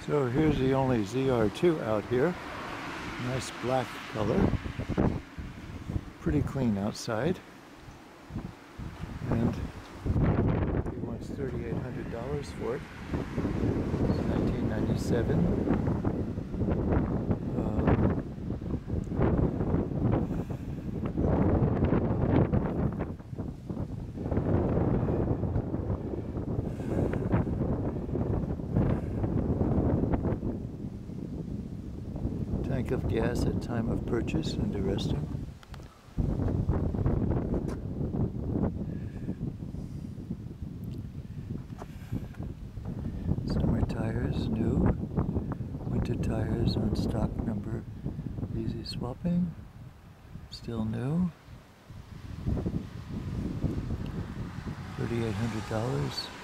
So here's the only ZR2 out here. Nice black color. Pretty clean outside. And he wants $3,800 for it. It's 1997. Tank of gas at time of purchase, interesting. Summer tires, new. Winter tires on stock number, easy swapping. Still new. $3,800.